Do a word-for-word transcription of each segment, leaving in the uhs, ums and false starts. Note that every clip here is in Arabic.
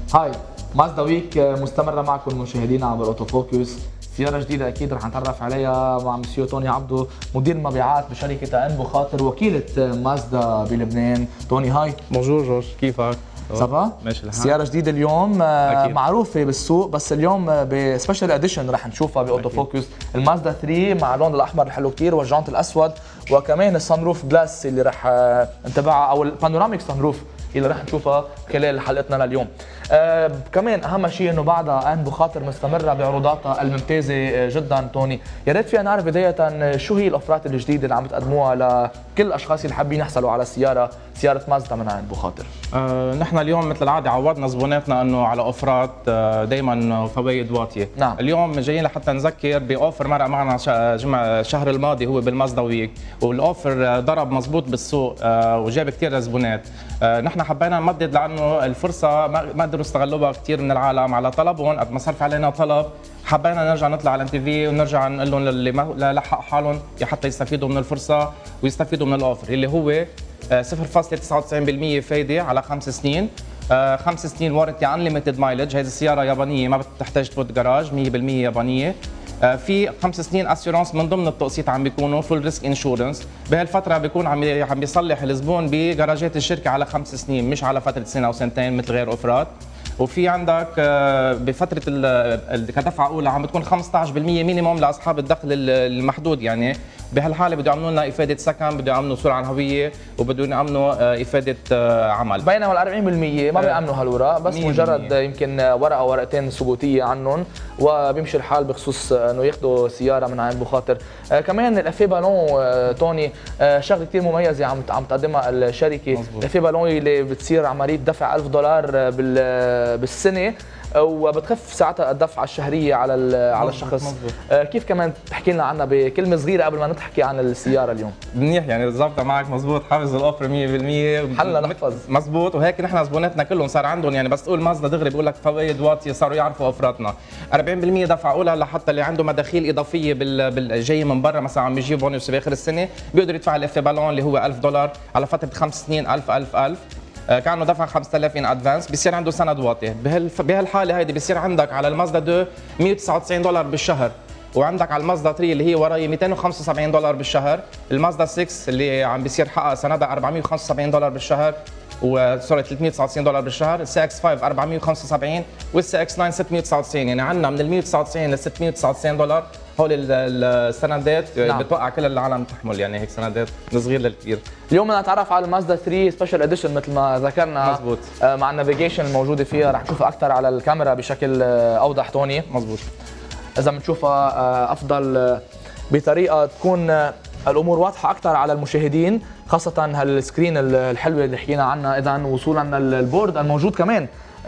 هاي مازدا ويك مستمرة معكم مشاهدينا عبر اوتو فوكس. سيارة جديدة أكيد رح نتعرف عليها مع مسيو توني عبدو، مدير المبيعات بشركة أن بخاطر، وكيلة مازدا بلبنان. توني هاي. بونجور جورج، كيفك؟ صبا؟ ماشي الحال. سيارة جديدة اليوم أكيد. معروفة بالسوق، بس اليوم بسبيشال اديشن رح نشوفها باوتو فوكس، المازدا ثري مع اللون الأحمر الحلو كتير والجانت الأسود، وكمان السان روف جلاس اللي رح نتابعها، أو البانوراميك سان روف اللي رح نشوفها خلال حلقتنا لليوم. آه كمان اهم شيء انه بعدها ان بخاطر مستمره بعروضاتها الممتازه جدا. توني، يا ريت فينا نعرف بدايه شو هي الاوفرات الجديده اللي عم تقدموها لكل الاشخاص اللي حابين يحصلوا على السياره سياره مازدا من عند بخاطر. آه نحن اليوم مثل العاده عودنا زبوناتنا انه على اوفرات آه دائما فوائد واطيه. نعم. اليوم جايين لحتى نذكر باوفر مرق معنا الشهر الماضي هو بالمازدا ويك، والاوفر ضرب مزبوط بالسوق آه وجاب كثير زبونات. آه نحن حبينا نمدد لانه الفرصه ما قدروا يستغلوها كثير من العالم على طلبهم، قد ما صار في علينا طلب حبينا نرجع نطلع على ام تي في ونرجع نقول لهم اللي ما لحق حالهم حتى يستفيدوا من الفرصه ويستفيدوا من الاوفر اللي هو صفر فاصلة تسعة وتسعين بالمئة فايده على خمس سنين، آه خمس سنين وارنتي انليمتد مايلج. هذه السياره يابانيه ما بتحتاج تفوت جراج، مية بالمية يابانيه. آه في خمس سنين اسيورانس من ضمن التقسيط عم بيكونوا فول ريسك انشورنس. بهالفتره بيكون عم عم بيصلح الزبون بجراجات الشركه على خمس سنين مش على فتره سنه او سنتين مثل غير اوفرات. وفي عندك بفتره كدفعه اولى عم بتكون خمسة عشر بالمئة مينيموم لاصحاب الدخل المحدود. يعني بهالحاله بده يعملوا لنا افاده سكن، بده يعملوا صوره عن هويه، وبده يعملوا افاده عمل. بينما ال أربعين بالمئة ما بيامنوا هالوراق، بس مجرد يمكن ورقه ورقتين ثبوتيه عنهم وبيمشي الحال بخصوص انه ياخذوا سياره من عند بخاطر. آه كمان الافي بالون آه توني آه شغله كثير مميزه عم عم تقدمها الشركه. الافي بالون اللي بتصير عمليه دفع ألف دولار بال بالسنه، وبتخف ساعتها الدفعه الشهريه على على الشخص. مزبوط. آه كيف كمان تحكي لنا عنها بكلمه صغيره قبل ما نحكي عن السياره اليوم؟ منيح، يعني ظابطه معك مزبوط، حافظ الاوفر مية بالمية حلنا نحفظ مزبوط. وهيك نحن زبوناتنا كلهم صار عندهم، يعني بس تقول مازدا دغري بيقول لك فوائد واطيه، صاروا يعرفوا اوفراتنا. أربعين بالمئة دفعه اولى لحتى اللي عنده مداخيل اضافيه بال... بال... جاي من برا، مثلا عم يجيب بونص باخر السنه بيقدر يدفع الافي بالون اللي هو ألف دولار على فتره خمس سنين. ألف ألف ألف كانوا دفع خمسة آلاف ان ادفانس، بصير عنده سند واطي. بهالحاله هيدي بصير عندك على المازدا اثنين مئة وتسعة وتسعين دولار بالشهر، وعندك على المازدا ثري اللي هي وراي مئتين وخمسة وسبعين دولار بالشهر، المازدا ستة اللي عم بيصير حقها سندها أربعمئة وخمسة وسبعين دولار بالشهر، وسوري ثلاثمئة وتسعة وتسعين دولار بالشهر، السي اكس خمسة أربعمئة وخمسة وسبعين، والسي اكس تسعة ستمئة وتسعة وتسعين. يعني عندنا من ال مئة وتسعة وتسعين ل ستمئة وتسعة وتسعين دولار هول السندات. نعم. بتوقع كل العالم تحمل يعني هيك سندات من صغير للكبير. اليوم بدنا نتعرف على المازدا ثري سبيشال اديشن مثل ما ذكرنا. مزبوط. مع النافيجيشن الموجوده فيها، رح نشوفها اكثر على الكاميرا بشكل اوضح. توني مزبوط. اذا بنشوفها افضل بطريقه تكون الامور واضحه اكثر على المشاهدين، خاصه هالسكرين الحلوه اللي حكينا عنها. اذا وصولا للبورد الموجود كمان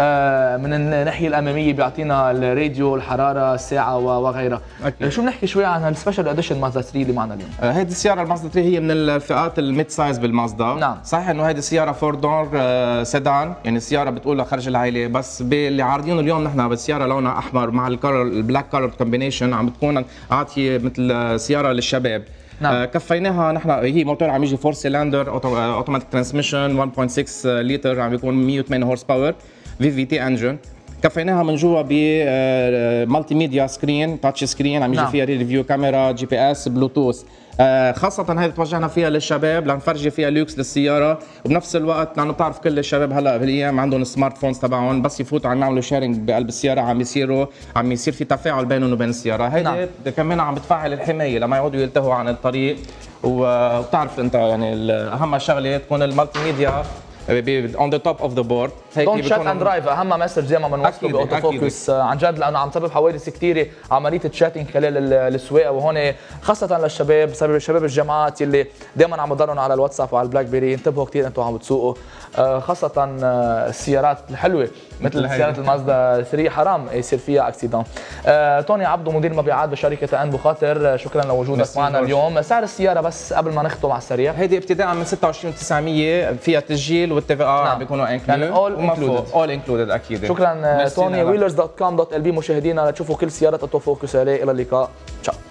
من الناحيه الاماميه بيعطينا الراديو، الحراره، الساعه وغيرها. أكيد. شو بنحكي شوي عن السبيشال اديشن مازدا ثري اللي معنا اليوم؟ هيدي السياره المازدا ثري هي من الفئات الميد سايز بالمازدا. نعم. صحيح انه هيدي السياره فور دور سيدان، يعني السياره بتقول خرج العائله، بس باللي عارضينه اليوم نحن بالسياره لونها احمر مع الكلر البلاك كلر كومبينيشن عم بتكون عاطيه مثل سياره للشباب. نعم. آه كفيناها نحن، هي موتور عم يجي فور سيلندر اوتوماتيك ترانسميشن واحد فاصلة ستة لتر، عم بيكون مئة وثمانية هورس باور في في تي انجن. كفيناها من جوا ب مالتي ميديا سكرين، تاتش سكرين، عم يجي نعم. فيها ريفيو كاميرا، جي بي اس، بلوتوث. آه خاصة هيدي توجهنا فيها للشباب لنفرجي فيها لوكس للسيارة، وبنفس الوقت لأنه بتعرف كل الشباب هلا بالايام عندهم السمارت فونز تبعهم، بس يفوتوا عم يعملوا شيرنج بقلب السيارة عم يصيروا عم يصير في تفاعل بينهم وبين السيارة. هيدي نعم. كمان عم بتفعل الحماية لما يقعدوا يلتهوا عن الطريق، وبتعرف انت يعني اهم شغلة تكون المالتي ميديا on the top of the board. دونت شات اند درايف اهم مسج زي ما بنوصله باوتو فوكس عن جد، لانه عم تسبب حوادث كثيره عمليه تشاتنج خلال السواقه، وهون خاصه للشباب، سبب شباب الجامعات اللي دائما عم يضلون على الواتساب وعلى البلاك بيري. انتبهوا كثير انتم عم بتسوقوا، خاصه السيارات الحلوه مثل سياره المازدا ثري حرام يصير فيها اكسيدون. توني عبدو مدير مبيعات بشركه ان بخاطر، شكرا لوجودك معنا اليوم. سعر السياره بس قبل ما نختم على السريع؟ هيدي ابتداء من ستة وعشرين وتسعمية، فيها تسجيل والتي في ار بيكونوا انكلود، اول انكلودد اكيد. شكرا توني. ويلرز دوت كوم دوت ال بي مشاهدينا لتشوفوا كل سيارات اوتو فوكس. الى اللقاء، تشاو.